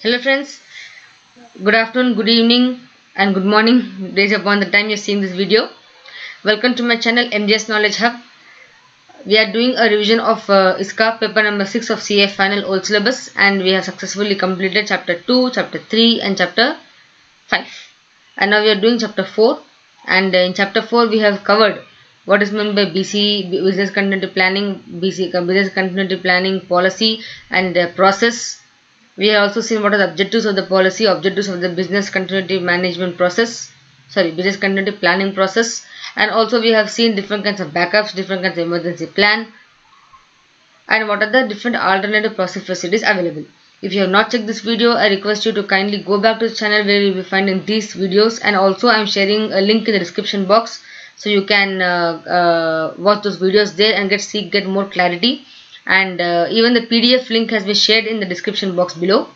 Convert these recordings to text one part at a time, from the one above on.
Hello friends, good afternoon, good evening and good morning based upon the time you are seeing this video. Welcome to my channel MJS Knowledge Hub. We are doing a revision of ISCA paper number 6 of CA final old syllabus, and we have successfully completed chapter 2, chapter 3 and chapter 5. And now we are doing chapter 4, and in chapter 4 we have covered what is meant by BC, business continuity planning, business continuity planning policy and process. We have also seen what are the objectives of the policy, objectives of the business continuity management process, business continuity planning process, and also we have seen different kinds of backups, different kinds of emergency plan, and what are the different alternative process facilities available. If you have not checked this video, I request you to kindly go back to the channel where you will be finding these videos, and also I am sharing a link in the description box so you can watch those videos there and get more clarity. And even the PDF link has been shared in the description box below.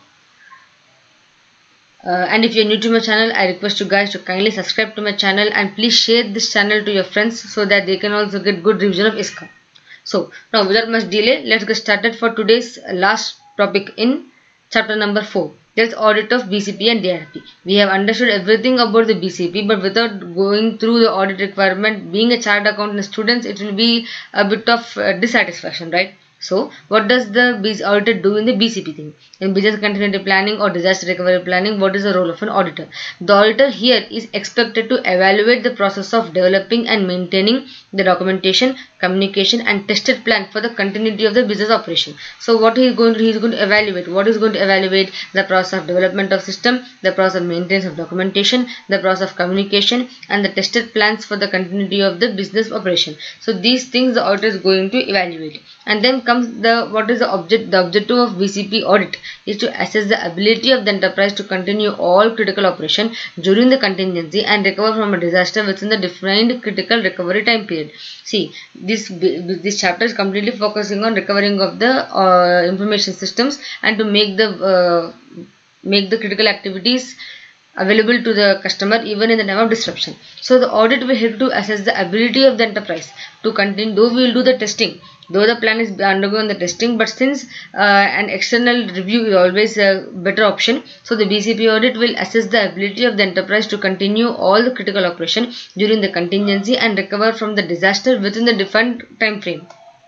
And if you are new to my channel, I request you guys to kindly subscribe to my channel and please share this channel to your friends so that they can also get good revision of ISCA. So now without much delay, let's get started for today's last topic in chapter number 4. That's Audit of BCP and DRP. We have understood everything about the BCP, but without going through the audit requirement, being a chartered accountant students, it will be a bit of dissatisfaction, right? So, what does the auditor do in the BCP thing? In business continuity planning or disaster recovery planning, what is the role of an auditor? The auditor here is expected to evaluate the process of developing and maintaining the documentation, communication and tested plan for the continuity of the business operation. So, what he is going to evaluate? What is going to evaluate? The process of development of system, the process of maintenance of documentation, the process of communication and the tested plans for the continuity of the business operation. So, these things the auditor is going to evaluate. And then comes what is the objective of BCP audit is to assess the ability of the enterprise to continue all critical operation during the contingency and recover from a disaster within the defined critical recovery time period. See, this chapter is completely focusing on recovering of the information systems and to make the critical activities available to the customer even in the time of disruption. So the audit will help to assess the ability of the enterprise to continue, though we will do the testing, though the plan is undergoing the testing, but since an external review is always a better option, so the BCP audit will assess the ability of the enterprise to continue all the critical operation during the contingency and recover from the disaster within the defined time frame.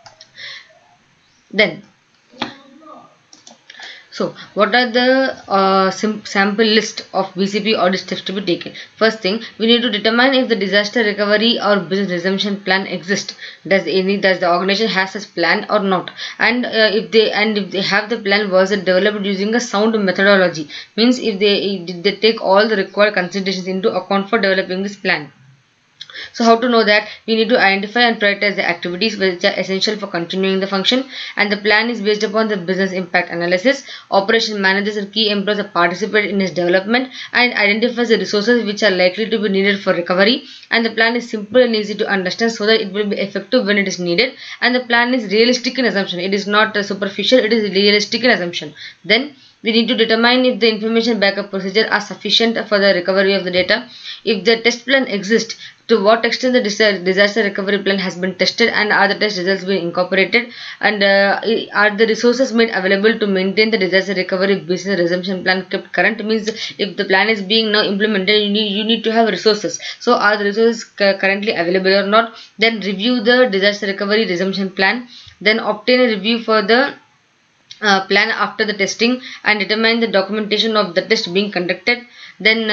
Then, so what are the sample list of BCP audit steps to be taken? First thing, we need to determine if the disaster recovery or business resumption plan exists. Does the organization has such plan or not? And if they have the plan, was it developed using a sound methodology? Means if they take all the required considerations into account for developing this plan. So how to know that? We need to identify and prioritize the activities which are essential for continuing the function, and the plan is based upon the business impact analysis. Operation managers and key employees participate in its development and identifies the resources which are likely to be needed for recovery, and the plan is simple and easy to understand so that it will be effective when it is needed, and the plan is realistic in assumption. It is not superficial, it is realistic in assumption. Then we need to determine if the information backup procedures are sufficient for the recovery of the data. If the test plan exists, to what extent the disaster recovery plan has been tested and are the test results being incorporated, and are the resources made available to maintain the disaster recovery business resumption plan kept current. Means if the plan is being now implemented, you need to have resources. So are the resources currently available or not? Then review the disaster recovery resumption plan. Then obtain a review for the plan after the testing and determine the documentation of the test being conducted. Then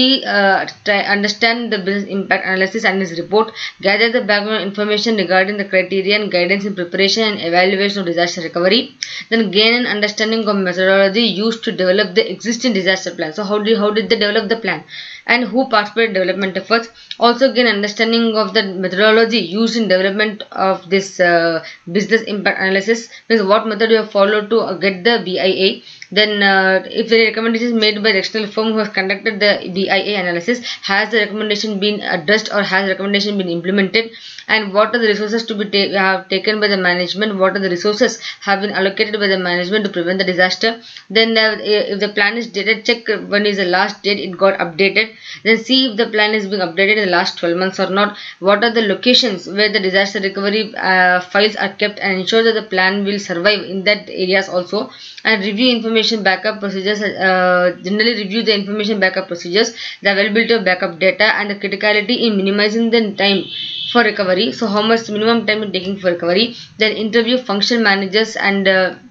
understand the business impact analysis and its report. Gather the background information regarding the criteria and guidance in preparation and evaluation of disaster recovery. Then gain an understanding of methodology used to develop the existing disaster plan. So how did they develop the plan and who participated in development efforts. Also gain understanding of the methodology used in development of this business impact analysis. Means what method you have followed to get the BIA. Then if the recommendation is made by the external firm who has conducted the BIA analysis, has the recommendation been addressed or has the recommendation been implemented, and what are the resources to be taken by the management, what are the resources have been allocated by the management to prevent the disaster. Then if the plan is dated, check when is the last date it got updated. Then see if the plan is being updated in the last 12 months or not. What are the locations where the disaster recovery files are kept, and ensure that the plan will survive in that areas also. And review information information backup procedures, generally review the information backup procedures, the availability of backup data, and the criticality in minimizing the time for recovery. So how much minimum time is taking for recovery. Then interview function managers and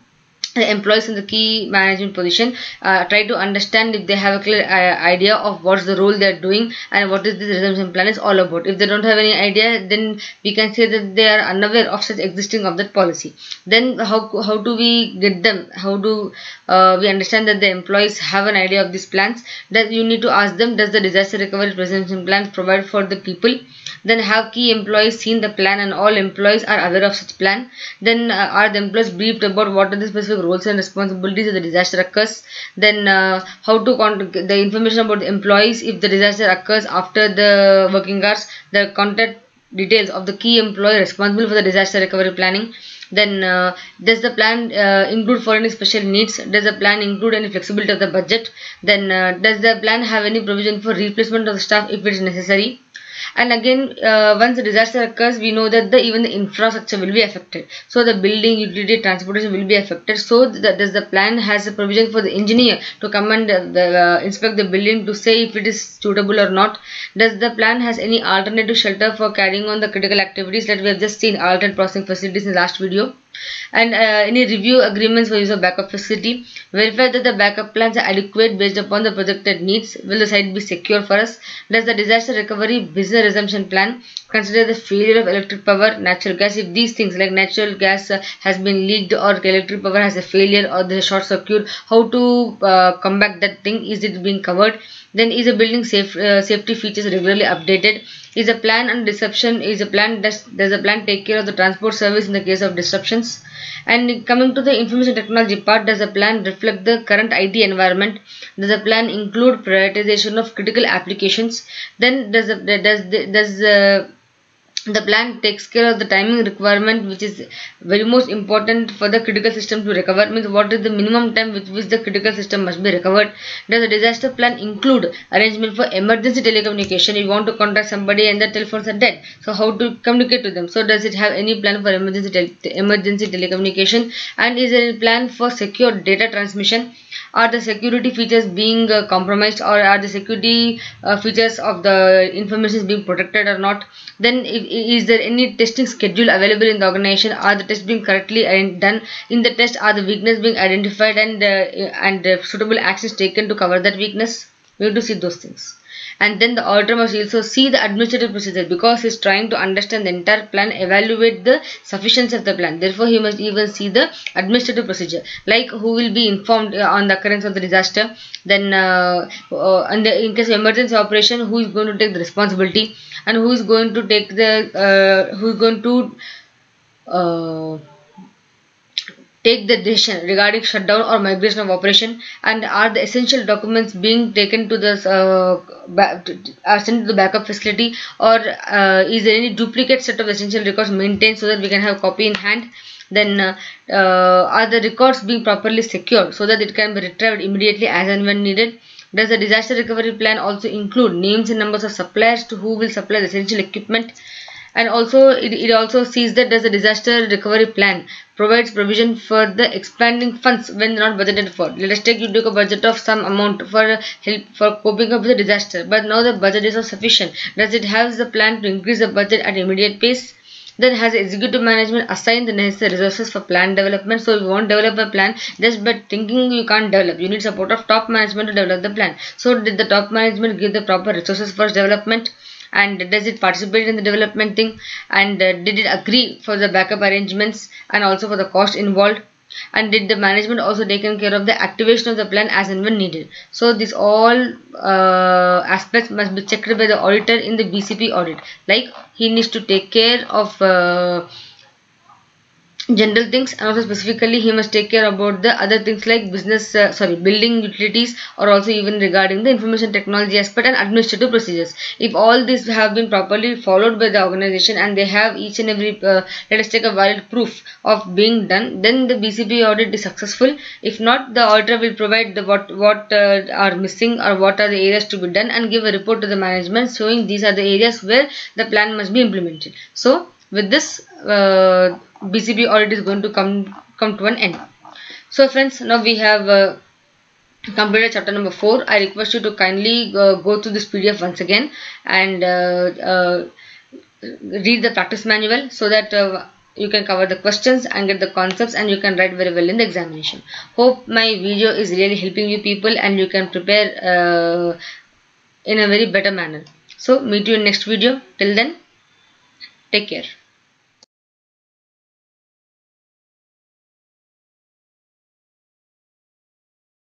the employees in the key management position, try to understand if they have a clear idea of what's the role they are doing and what is this resumption plan is all about. If they don't have any idea, then we can say that they are unaware of such existing of that policy. Then how do we get them? How do we understand that the employees have an idea of these plans? That you need to ask them, does the disaster recovery resumption plan provide for the people? Then have key employees seen the plan and all employees are aware of such plan? Then are the employees briefed about what are the specific roles and responsibilities if the disaster occurs? Then how to contact the information about the employees if the disaster occurs after the working hours, the contact details of the key employee responsible for the disaster recovery planning. Then does the plan include for any special needs? Does the plan include any flexibility of the budget? Then does the plan have any provision for replacement of the staff if it is necessary? And again, once the disaster occurs, we know that even the infrastructure will be affected. So the building, utility, transportation will be affected. So does the plan has a provision for the engineer to come and inspect the building to say if it is suitable or not? Does the plan has any alternative shelter for carrying on the critical activities that we have just seen, alternate processing facilities in the last video? And any review agreements for use of backup facility. Verify that the backup plans are adequate based upon the projected needs. Will the site be secure for us? Does the disaster recovery business resumption plan consider the failure of electric power, natural gas? If these things like natural gas has been leaked or electric power has a failure or the short circuit, how to combat that thing? Is it being covered? Then is a building safety features regularly updated? Is a plan and disruption? Does the plan take care of the transport service in the case of disruptions? And coming to the information technology part, does the plan reflect the current IT environment? Does the plan include prioritization of critical applications? Then does the plan takes care of the timing requirement, which is very most important for the critical system to recover? Means what is the minimum time with which the critical system must be recovered? Does the disaster plan include arrangement for emergency telecommunication? If you want to contact somebody and the telephones are dead, so how to communicate to them? So does it have any plan for emergency telecommunication? And is there a plan for secure data transmission? Are the security features being compromised, or are the security features of the information being protected or not? Then is there any testing schedule available in the organization? Are the tests being correctly done? In the test, are the weakness being identified and suitable actions taken to cover that weakness? We have to see those things. And then the auditor must also see the administrative procedure, because he is trying to understand the entire plan, evaluate the sufficiency of the plan. Therefore, he must even see the administrative procedure, like who will be informed on the occurrence of the disaster. Then in case of emergency operation, who is going to take the responsibility, and who is going to take the take the decision regarding shutdown or migration of operation, and are the essential documents being taken to the are sent to the backup facility, or is there any duplicate set of essential records maintained so that we can have copy in hand? Then are the records being properly secured so that it can be retrieved immediately as and when needed? Does the disaster recovery plan also include names and numbers of suppliers to who will supply the essential equipment? And also it also sees that does the disaster recovery plan provides provision for the expanding funds when not budgeted for. Let us take, you took a budget of some amount for help for coping up with the disaster, but now the budget is not sufficient. Does it have the plan to increase the budget at immediate pace? Then has executive management assigned the necessary resources for plan development? So if you want to develop a plan, just by thinking you can't develop. You need support of top management to develop the plan. So did the top management give the proper resources for development? And does it participate in the development thing? And did it agree for the backup arrangements and also for the cost involved? And did the management also taken care of the activation of the plan as and when needed? So these all aspects must be checked by the auditor in the BCP audit. Like he needs to take care of general things, and also specifically he must take care about the other things like building utilities, or also even regarding the information technology aspect and administrative procedures. If all these have been properly followed by the organization and they have each and every let us take a valid proof of being done, then the BCP audit is successful. If not, the auditor will provide the what are missing or what are the areas to be done, and give a report to the management showing these are the areas where the plan must be implemented. So with this BCP audit is going to come to an end. So friends, now we have completed chapter number 4. I request you to kindly go through this PDF once again and read the practice manual so that you can cover the questions and get the concepts, and you can write very well in the examination. Hope my video is really helping you people and you can prepare in a very better manner. So meet you in next video. Till then, take care.